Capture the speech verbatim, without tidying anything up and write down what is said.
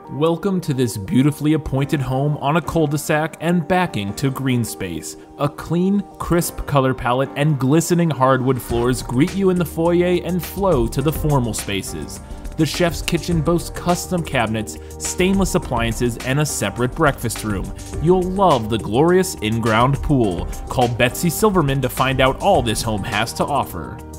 Welcome to this beautifully appointed home on a cul-de-sac and backing to green space. A clean, crisp color palette and glistening hardwood floors greet you in the foyer and flow to the formal spaces. The chef's kitchen boasts custom cabinets, stainless appliances, and a separate breakfast room. You'll love the glorious in-ground pool. Call Betsy Silverman to find out all this home has to offer.